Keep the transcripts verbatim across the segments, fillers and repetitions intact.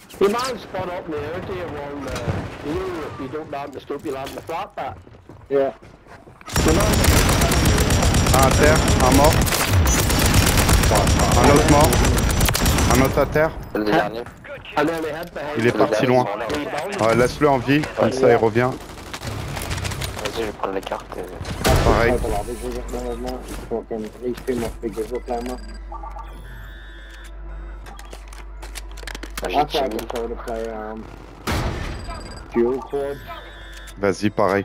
You might spot up there, do you, on the you, if you don't land the stoop, you land the flat back. Yeah. Un à terre, un mort. Un autre mort. Un autre à terre. Le dernier. Il est parti loin. Ouais, laisse-le en vie, comme ça il revient. Vas-y, je vais prendre les cartes et... Pareil. Vas-y, pareil.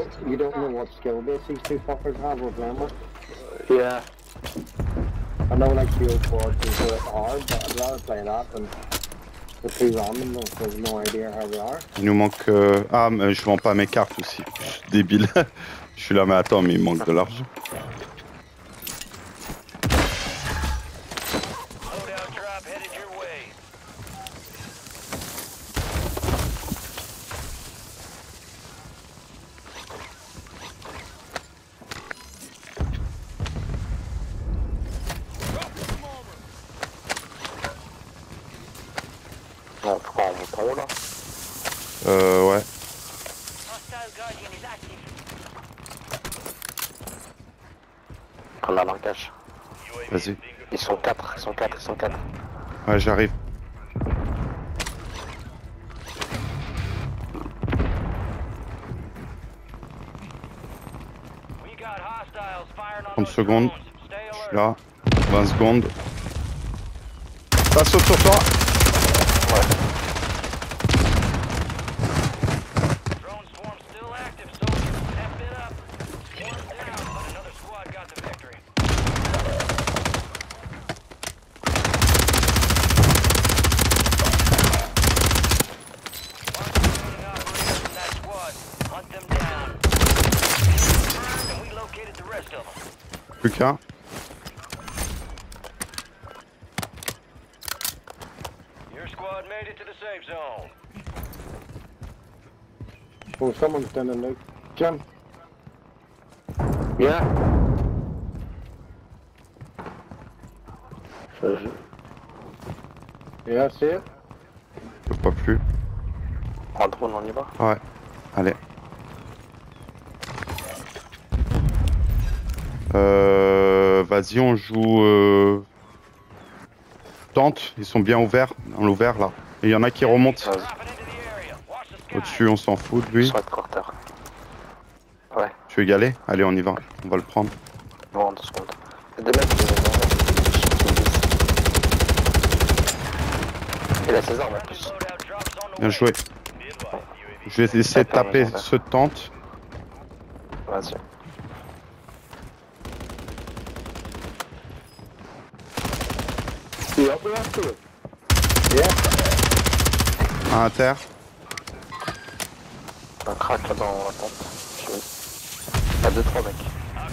Yeah. I know like fuel quads is uh, hard, but I'd rather play that than the two random ones because no idea how they are. Il nous manque... Euh... Ah, mais je vends pas mes cartes aussi. Je suis débile. Je suis là, mais attends, mais il manque de l'argent. Bon, faut qu'on remonte en haut là. Euh, ouais. Prendre la largage. Vas-y. Ils sont quatre, ils sont quatre, ils sont quatre. Ouais, j'arrive. trente secondes. Je suis là. vingt secondes. Ça saute sur toi. Ouais. Plus qu'un. Oh, someone's done a loot. Jim? Yeah? Yeah, I see it. Je peux pas plus. En drone, on y va. Ouais. Allez. Euh, Vas-y, on joue... Euh... Tente, ils sont bien ouverts. Dans l'ouvert, là. Et il y en a qui remontent. Au-dessus, on s'en fout de lui. Sur le quarter. Ouais. Tu veux y aller? Allez, on y va. On va le prendre. Non, en deux secondes. Il y a des mecs qui... Il a ses armes en plus. Bien joué. Je vais essayer de taper ce tente. Vas-y. Un à terre. Un crack là dans la tente. Il y a deux trois mecs.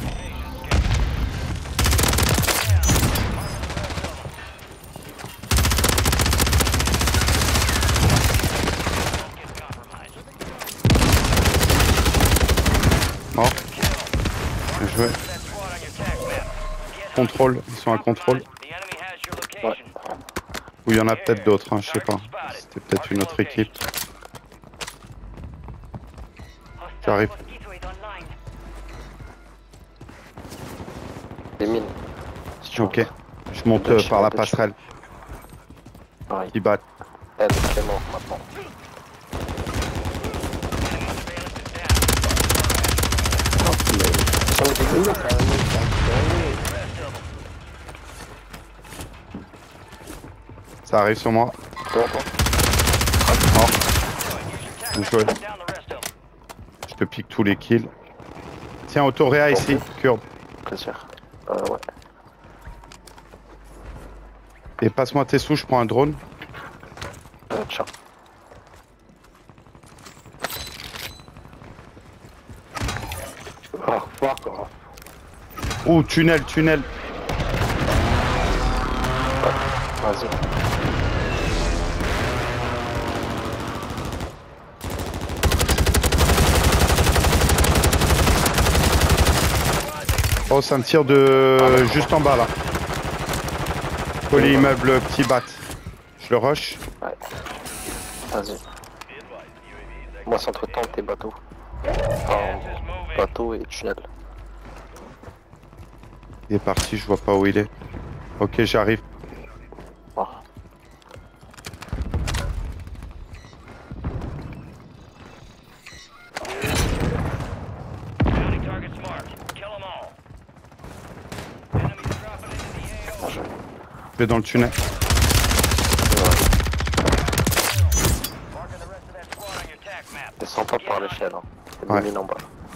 Mort. Bien joué. Contrôle, ils sont à contrôle. Ouais. Ou il y en a peut-être d'autres, hein, je sais pas. C'était peut-être une autre équipe. J'arrive. Des mines. Si Ok. Je monte euh, par la passerelle. Ouais. Ils battent. Elle est mort maintenant. Ça arrive sur moi. Mort. Bien joué. Je te pique tous les kills. Tiens, autoréa ici, Kurd. Plaisir. Euh, ouais. Et passe-moi tes sous, je prends un drone. Euh, tiens. Oh, fuck off. Ouh, tunnel, tunnel. Vas-y. Oh, ça me tire de... juste en bas, là. Poly immeuble, petit bat. Je le rush. Ouais. Vas-y. Moi, c'est entre tente et bateau. Enfin, bateau et tunnel. Il est parti, je vois pas où il est. Ok, j'arrive. Oh. Je vais dans le tunnel. Descends pas par l'échelle, hein. C'est Ouais. des mines en bas.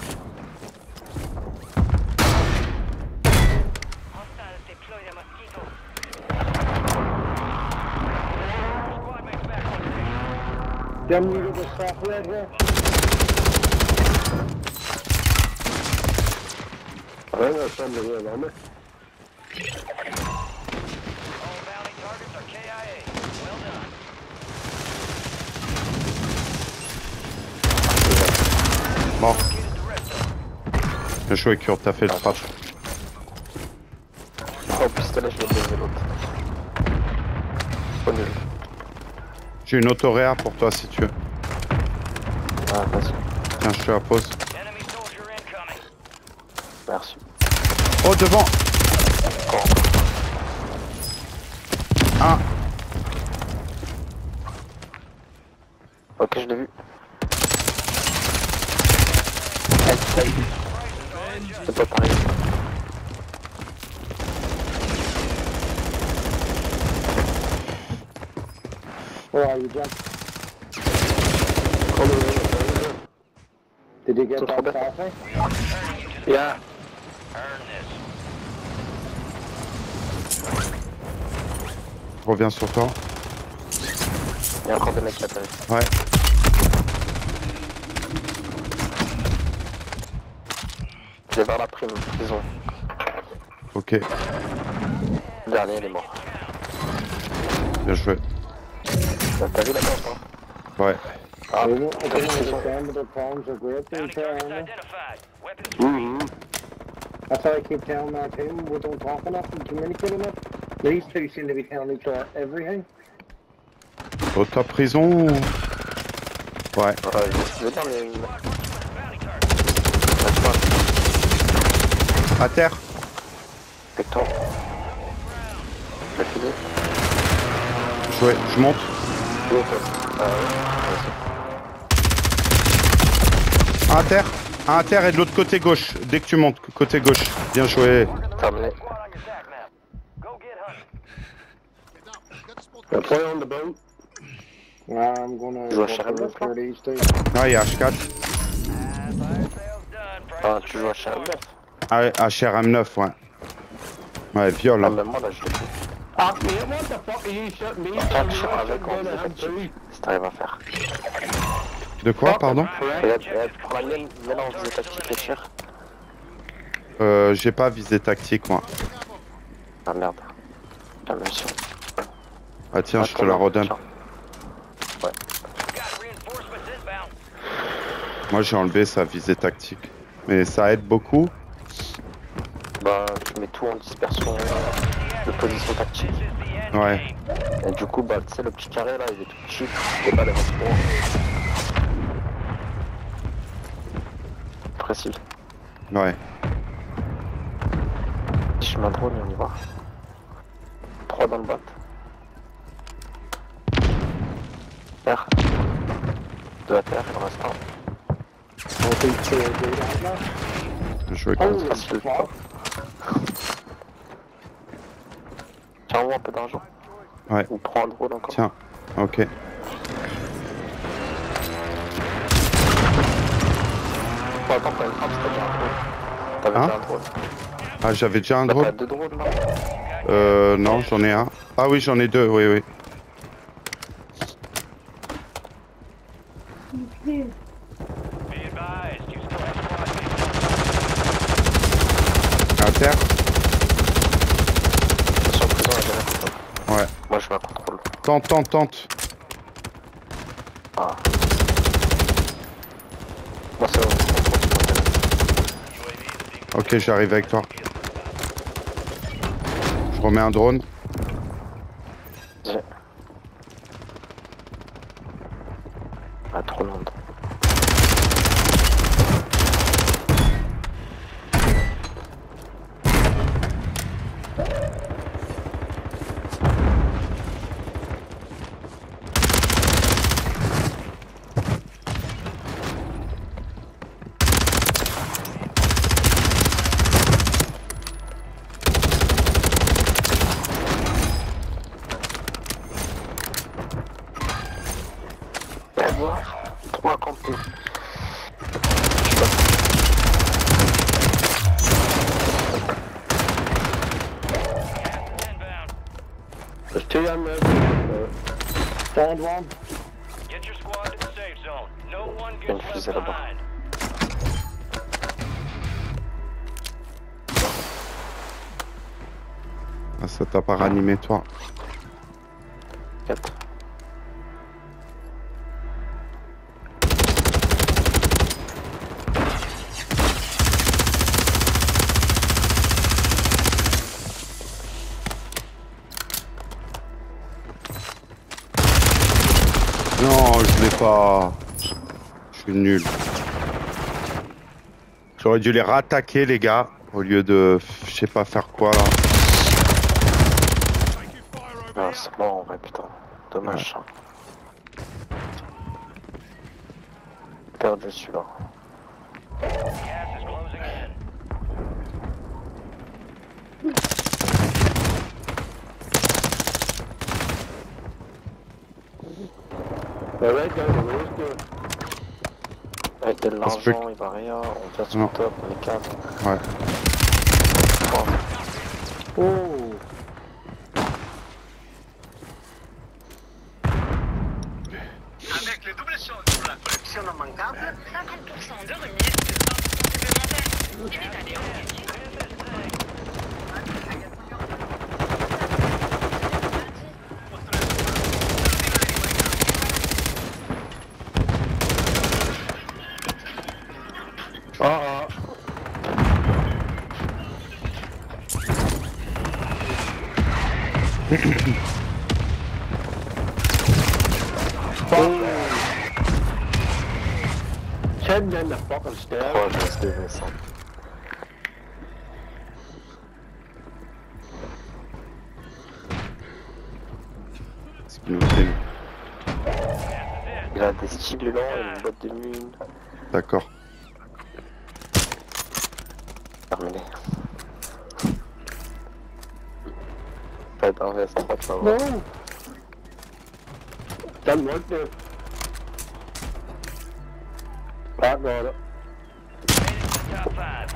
Them you get the soft red here? Ouais, ouais, ça me vient là, mais. Mort. Bien joué, Kurt, t'as fait le trap. Oh, pistolet, je vais baiser l'autre. Pas nul. J'ai une autoréa pour toi si tu veux. Ah, vas-y. Tiens, je te la pose. Merci. Oh, devant. Un. Ok, je l'ai vu. C'est pas pareil. Where are you, Jack? Did you get So that bad. coffee? Yeah. Je reviens sur toi. Il y a encore des mecs qui atterrissent. Ouais. Je vais vers la prime, prison. Ok. Le dernier, il est mort. Bien joué. T'as vu la carte, hein? Ouais. Ah, I don't, I t'as don't vu prison. understand what their problems are with each other. Mhm. That's why I keep telling our team we don't talk enough and communicate enough. These two seem to be telling each other everything. Au top prison. Ouais. Ouais, je veux dire, mais. À terre. Avec toi. J'ai fini. Joué. Je monte. Ok. Ah ouais, Un à terre. Un à terre et de l'autre côté gauche. Dès que tu montes, côté gauche. Bien joué. vas-y. Terminé. Play on the boat. I'm gonna Je vois go Sharon for Neuf, là. these two. Ah, il y a H quatre. Ah, tu joues à Sharon neuf. Ah, H R M neuf, ouais. Ouais, viol. Ah, Hein. même moi, là, je l'ai fait. Ah, man, what the fuck are you shooting me? Attends, tu seras avec en visée tactique. Si t'arrives à faire. De quoi, pardon? Regarde, regarde, prends la mienne, mets-la en visée tactique et tire. Euh, j'ai pas visé tactique, moi. Ah merde. La mission. Ah tiens, je te Attends, la non, redonne. tiens. Ouais. Moi, j'ai enlevé sa visée tactique. Mais ça aide beaucoup. Bah, tu mets tout en dispersion de position tactique. Ouais. Et du coup, bah, tu sais, le petit carré là, il est tout petit. Et pas les renseignements. Précis. Ouais. Je mets un drone et on y va. trois dans le bat. Terre. deux à terre, il en reste un. I think two are good right now. Bien joué. Holy Kurt. Facile. fuck. Tiens-moi un peu d'argent. Ouais. Ou prends un drone encore. Tiens. Ok. Bon, attends, t'as une frappe, t'as déjà un drone. T'avais Hein déjà un drone. Ah, j'avais déjà un Bah, t'as drone. deux drones là. Euh, non, j'en ai un. Ah oui, j'en ai deux, oui, oui. À terre. Sur le prison, il y a déjà un contrôle. Ouais. Moi, je vais à contrôle. Tente, tente, tente. Ah. Moi, c'est bon. Ok, j'arrive avec toi. Je remets un drone. J'ai- Ah, trop long. Trois campés. There's two on there. Stand one. Get your squad to the safe zone. No one Une gets fusée left là-bas. behind. Ah, ça t'a pas ranimé, toi. quatre. Non, je l'ai pas. Je suis nul. J'aurais dû les rattaquer, les gars, au lieu de, je sais pas faire quoi là. Ah, c'est mort en vrai, putain. Dommage. Ouais. Perdu celui-là. Gas is closing in. The red guy, the race good. Avec de peut- l'argent, il va rien. On vient sur Non. le top, on est quatre. Ouais. Oh. Avec le double saut pour la collection non manquable, cinquante pour cent de remise de cent supplémentaires. Et allez, on continue. Ah ah. Ten men the fucking stab. trois, je reste Vincent. C'est une autre île. Il a des stimulants et une boîte de nuit. D'accord. Terminé. Pas d'un vest, trois, tu vas voir. No. Doesn't work there. I got it. Top five.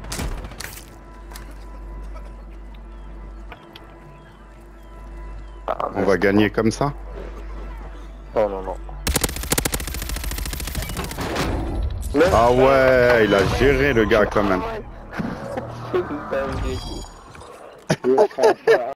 Ah, un On va vest. gagner comme ça? Non, non, non. Ah ouais, il a géré le gars quand même. C'est une dinguerie. Real fast shot.